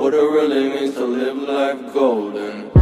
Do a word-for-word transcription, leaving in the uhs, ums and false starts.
what it really means to live life golden.